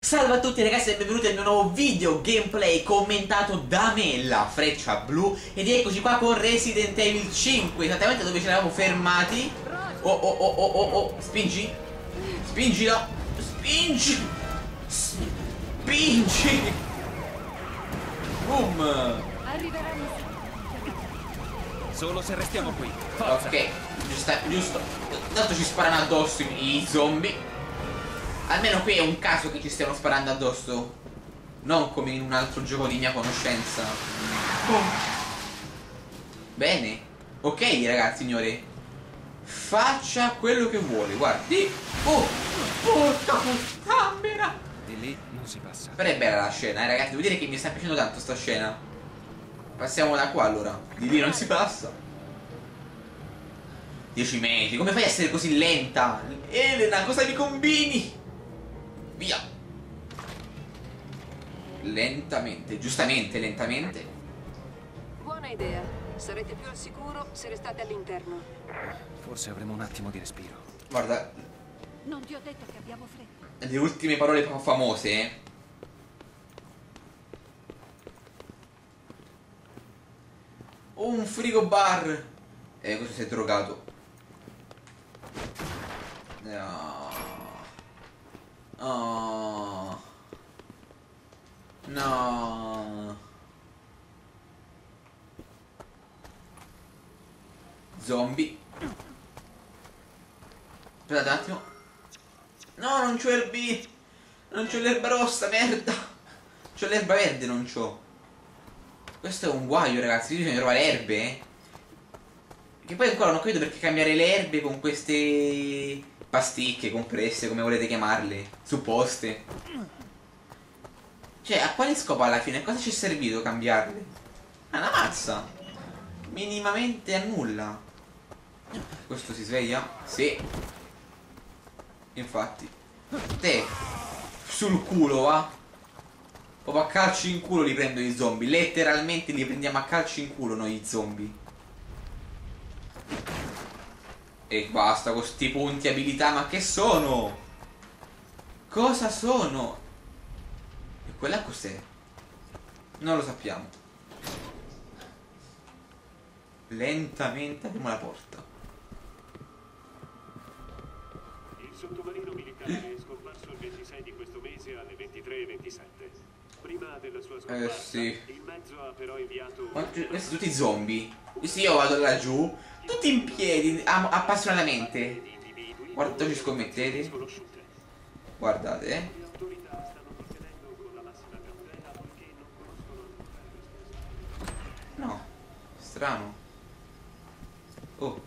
Salve a tutti ragazzi e benvenuti al mio nuovo video gameplay commentato da me, la Freccia Blu. Ed eccoci qua con Resident Evil 5, esattamente dove ci eravamo fermati. Oh, spingi. Spingilo. Spingi. Spingi. Boom. Arriveranno. Solo se restiamo qui. Forza. Ok, giusto. Tanto ci sparano addosso i zombie. Almeno qui è un caso che ci stiano sparando addosso, non come in un altro gioco di mia conoscenza. Bene. Ok ragazzi, signore, faccia quello che vuole, guardi. Oh, porca puttana. Di lì non si passa. Però è bella la scena, ragazzi, devo dire che mi sta piacendo tanto sta scena. Passiamo da qua allora. Di lì non si passa. 10 metri, come fai a essere così lenta? Elena, cosa mi combini? Via. Lentamente, giustamente, lentamente. Buona idea. Sarete più al sicuro se restate all'interno. Forse avremo un attimo di respiro. Guarda, Non ti ho detto che abbiamo fretta. le ultime parole famose, un frigo bar. Questo si è drogato. No. Oh. No. Zombie. Aspettate un attimo. No, non c'ho il B. Non c'ho l'erba rossa, merda. C'ho l'erba verde, non c'ho. Questo è un guaio, ragazzi. Bisogna trovare erbe, Che poi ancora non ho capito perché cambiare le erbe con queste pasticche, compresse, come volete chiamarle, supposte. Cioè, a quale scopo alla fine? A cosa ci è servito cambiarle? Ah, una mazza. Minimamente a nulla. Questo si sveglia? Sì. Infatti. Te. Sul culo, va. Proprio a calci in culo li prendo i zombie. Letteralmente li prendiamo a calci in culo noi i zombie. E basta con sti punti abilità, ma che sono? Cosa sono? E quella cos'è? Non lo sappiamo. Lentamente apriamo la porta. Il sottomarino militare è scomparso il 26 di questo mese alle 23:27. Prima della sua scomparsa, Sì. il mezzo ha però inviato... Ma questi tutti zombie. Sì, io vado laggiù, tutti in piedi, appassionatamente. Guarda, ci scommettete? Guardate, Le autorità stanno procedendo con la massima cautela poiché non conoscono ancora il responsabile. No, strano. Oh.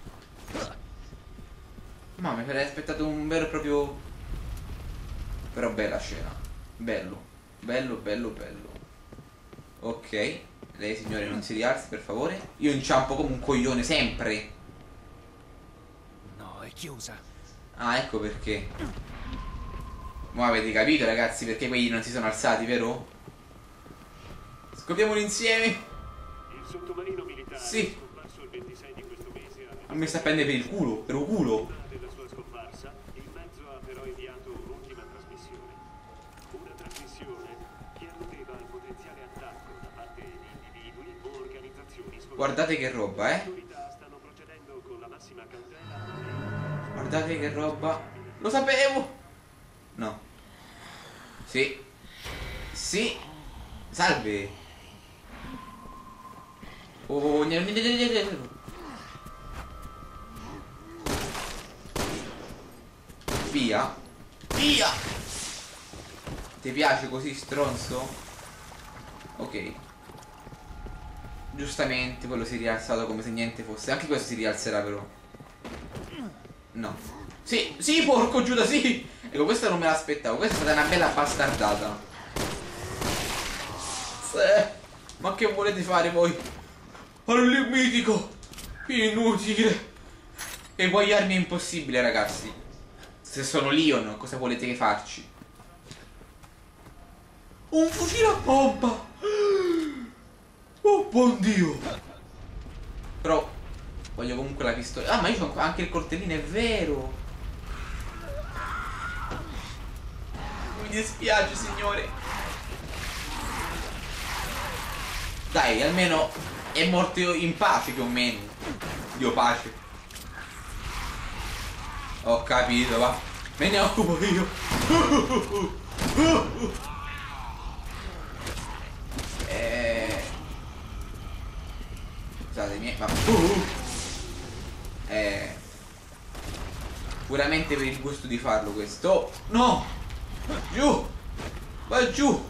Ma mi sarei aspettato un vero e proprio... Però bella scena. Bello. Bello. Ok. Lei signore non si rialzi per favore. Io inciampo come un coglione sempre. No, è chiusa. Ah, ecco perché. Ma avete capito ragazzi perché quelli non si sono alzati, vero? Scopriamolo insieme. Il sottomarino militare Sì. è scomparso il 26 di questo mese alle Non mi sta a prendere per il culo. Per un culo. Prima della sua scomparsa, il mezzo ha però inviato un'ultima trasmissione. Una trasmissione che alludeva al potenziale attacco da parte di individui o organizzazioni sconosciute. Guardate che roba, Le autorità stanno procedendo con la massima cautela. Guardate che roba. Lo sapevo. No. Sì. Sì. Salve. Oh, Via. Via. Ti piace così, stronzo? Ok. Giustamente quello si è rialzato come se niente fosse. Anche questo si rialzerà però. No. Sì, sì, porco Giuda, sì. Ecco, questa non me l'aspettavo. Questa è stata una bella bastardata. Ma che volete fare voi? All'mitico. Inutile. Eguagliarmi è impossibile, ragazzi. Se sono Leon, cosa volete che farci? Un fucile a pompa. Oh, buon Dio. Però voglio comunque la pistola. Ah, ma io ho anche il coltellino, è vero. Mi dispiace, signore. Dai, almeno è morto in pace più o meno. Dio pace. Ho capito, va. Me ne occupo io. Scusatemi, ma puramente per il gusto di farlo questo. No! Giù! Va giù!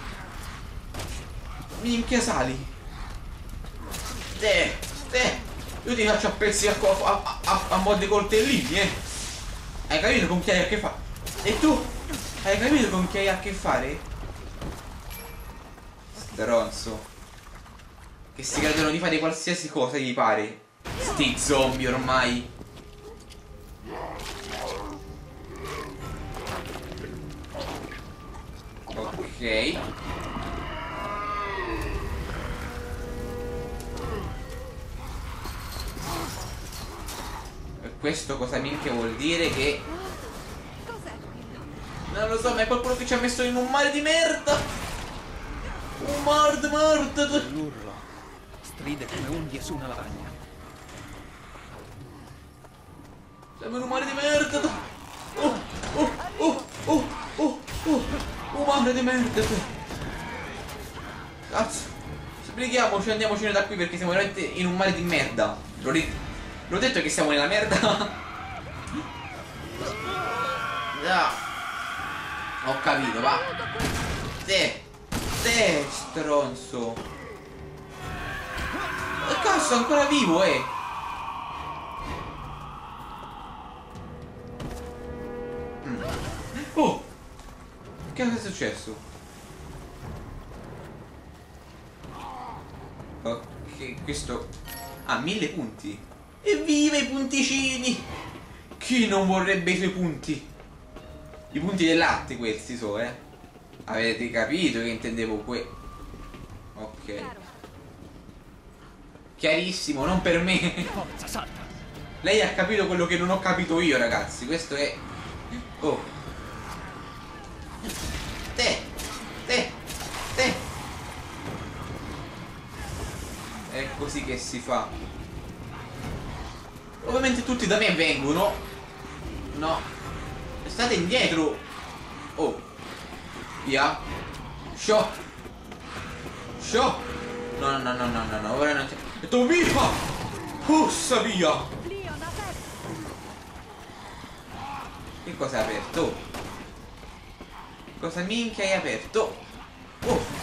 Minchia sali! Io ti faccio a pezzi a mo' di coltellini, Hai capito con chi hai a che fare? E tu? Hai capito con chi hai a che fare? Stronzo. Che si credono di fare qualsiasi cosa gli pare. Sti zombie ormai. Ok. E questo cosa minchia vuol dire? Che non lo so, ma è qualcuno che ci ha messo in un mare di merda. Un mare di merda. L'urlo stride come unghie su una lavagna. Siamo in un mare di merda. Un mare di merda. Cazzo. Sbrighiamoci, andiamocene da qui perché siamo veramente in un mare di merda. L'ho detto che siamo nella merda. Ho capito, va. Stronzo. Cazzo, è ancora vivo, Oh! Che cosa è successo? Ok, questo... Ah, 1000 punti. Evviva i punticini! Chi non vorrebbe i suoi punti? I punti del latte questi so, Avete capito che intendevo Ok. Chiarissimo, non per me. Forza, salta! Lei ha capito quello che non ho capito io, ragazzi. Questo è... Oh. Te. È così che si fa. Ovviamente tutti da me vengono. No. State indietro. Oh. Via. Show. No, ora non c'è. E tu viva! Pussa via! Che cosa hai aperto? Cosa minchia hai aperto? Oh!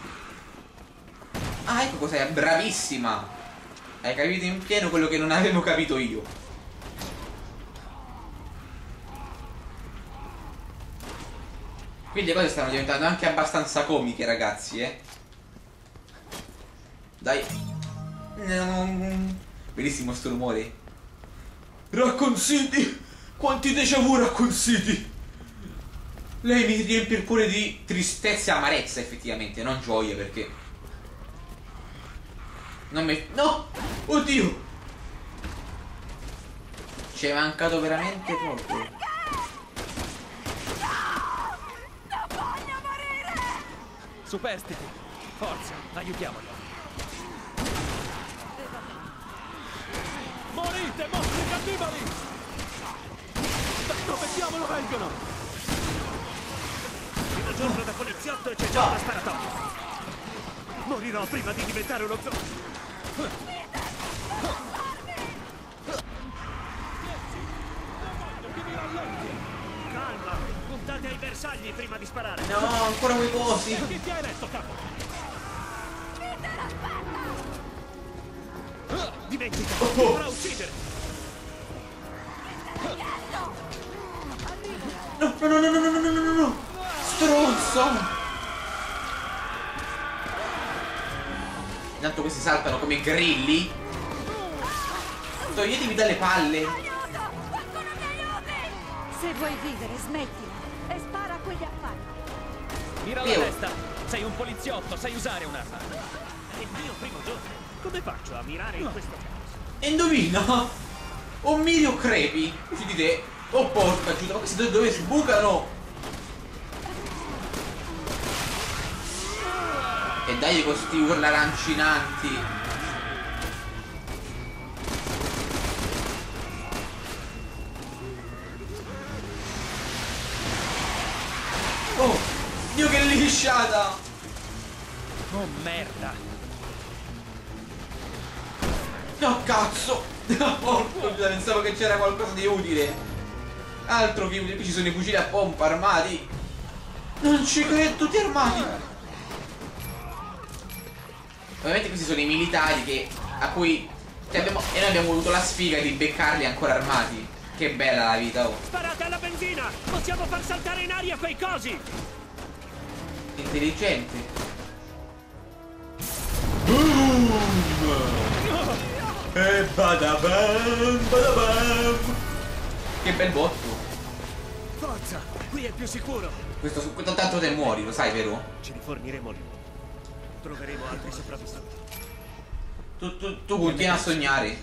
Ah, ecco cos'è, bravissima! Hai capito in pieno quello che non avevo capito io. Quindi le cose stanno diventando anche abbastanza comiche, ragazzi, Dai. Bellissimo sto rumore. Raccoon City! Quanti déjà vu Raccoon City! Lei mi riempie il cuore di tristezza e amarezza, effettivamente, non gioia, perché... Non mi... No! Oddio! Ci è mancato veramente poco. Non voglio morire! Superstiti! Forza, aiutiamolo! Morite, mostri cannibali! Da dove diavolo vengono? Primo giorno da poliziotto e c'è già una sparatoria. Morirò prima di diventare uno zombie. Calma, puntate ai bersagli prima di sparare. No, ancora quei cosi. Chi ti hai eletto, capo? Dimentica, ti vorrà uccidere. No. Stronzo. Intanto questi saltano come grilli. Toglietevi dalle palle. Se vuoi vivere, smettila e spara a quegli affari. Mira la testa! Sei un poliziotto, sai usare un'arma. È il mio primo giorno. Come faccio a mirare in questo caso? E indovina. O miri o crepi. Ci dite. Oh porca giuda, ma questi dove sbucano? E dai con sti urla lancinanti. Oh, Dio che lisciata! Oh merda! No cazzo! Porco, pensavo che c'era qualcosa di utile. Altro che utile, qui ci sono i fucili a pompa armati. Non ci credo, tutti armati. Ovviamente questi sono i militari che a cui e noi abbiamo avuto la sfiga di beccarli ancora armati. Che bella la vita, oh. Sparate alla benzina! Possiamo far saltare in aria quei cosi! Intelligente. E badabam, badabam. Che bel botto. Forza! Qui è più sicuro! Questo tanto te muori, lo sai, vero? Ci riforniremo lì. Troveremo altri sopravvissuti. Tu continui a sognare.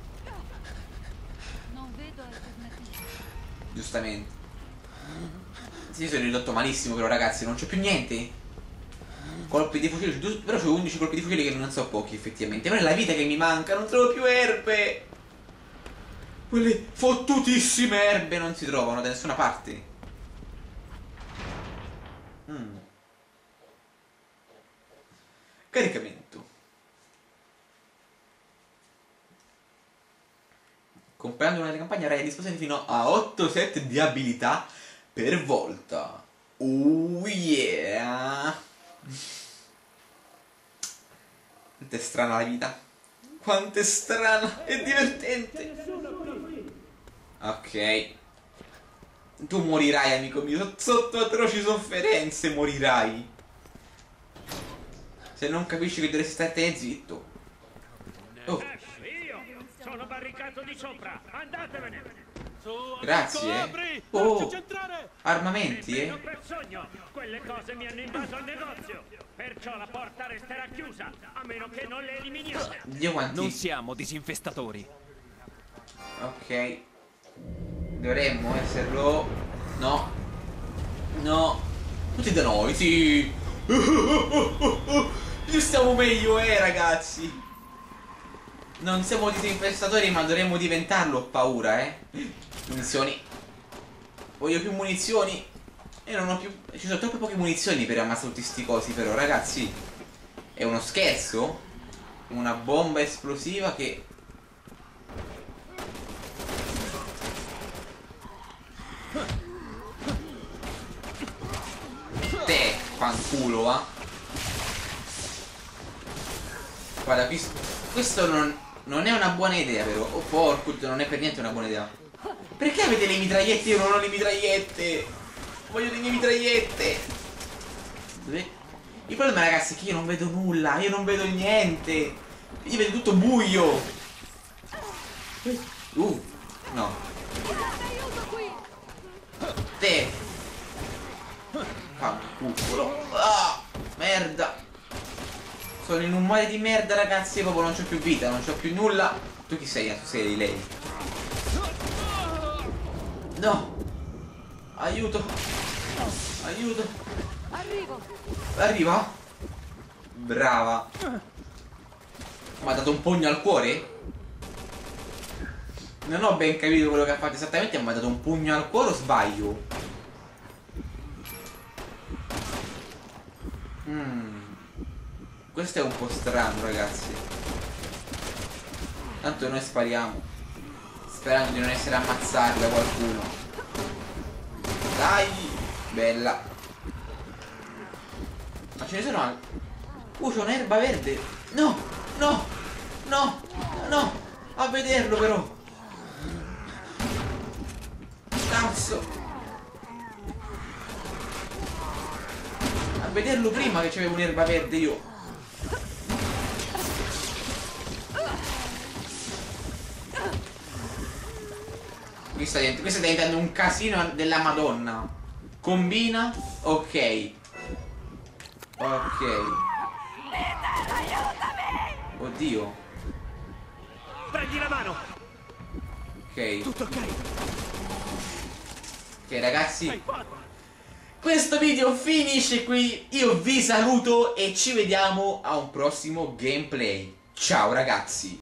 Non vedo alternative. Giustamente. Sì, sono ridotto malissimo però ragazzi, non c'è più niente. Colpi di fucile, però c'ho 11 colpi di fucile che non so pochi effettivamente. Ma è la vita che mi manca, non trovo più erbe. Quelle fottutissime erbe non si trovano da nessuna parte. Caricamento. Comprando una campagna avrai a disposizione fino a 8 set di abilità per volta. Oh yeah. Quanto è strana la vita. Quanto è strana e divertente. Ok. Tu morirai, amico mio. Sotto atroci sofferenze morirai. Se non capisci che dovresti stare zitto. Oh. Io sono barricato di sopra! Andatevene! Grazie. Oh. Armamenti, Non per sogno! Quelle cose mi hanno invaso il negozio! Perciò la porta resterà chiusa, a meno che non le eliminiate! Dio quanti. Non siamo disinfestatori. Ok. Dovremmo esserlo. No. No. Tutti da noi, sì. Ci stiamo meglio, ragazzi. Non siamo disinfestatori, ma dovremmo diventarlo. Ho paura, Munizioni. Voglio più munizioni. E non ho più. Ci sono troppe poche munizioni per ammazzare tutti sti cosi, però, ragazzi. È uno scherzo? Una bomba esplosiva che. Te, fanculo, va. Guarda, questo non è una buona idea, vero? Oh, porco, non è per niente una buona idea. Perché avete le mitragliette? Io non ho le mitragliette. Voglio le mie mitragliette. Dove? Il problema, ragazzi, è che io non vedo nulla. Io non vedo niente. Io vedo tutto buio. No. Aiuto qui! Te. Fanculo. Ah, merda. Sono in un mare di merda, ragazzi. Proprio non c'ho più vita, non c'ho più nulla. Tu chi sei? Tu sei di lei. No. Aiuto. Aiuto. Arrivo! Arriva? Brava. Mi ha dato un pugno al cuore? Non ho ben capito quello che ha fatto esattamente. Mi ha dato un pugno al cuore o sbaglio? Questo è un po' strano, ragazzi. Tanto noi spariamo, sperando di non essere ammazzati da qualcuno. Dai. Bella. Ma ce ne sono anche. C'è un'erba verde. No. No. No. No. A vederlo però. Cazzo. A vederlo prima che c'avevo un'erba verde io. Qui sta diventando un casino della Madonna. Combina. Ok. Ok. Oddio. Prendi la mano! Ok. Tutto ok? Ok, ragazzi. Sei qua! questo video finisce qui. Io vi saluto e ci vediamo a un prossimo gameplay. Ciao ragazzi.